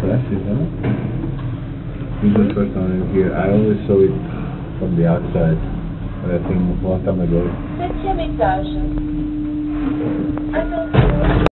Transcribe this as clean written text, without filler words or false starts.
flashes, huh? This is the first time I'm here. I always saw it from the outside, but I think a long time ago. Septième étage. Attention.